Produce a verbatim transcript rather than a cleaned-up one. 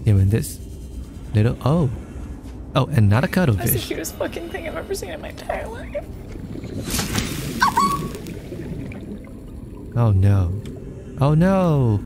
Yeah, man, this little... Oh. Oh, and not a That's the cuddlefish. cutest fucking thing I've ever seen in my entire life. Oh, no. Oh, no.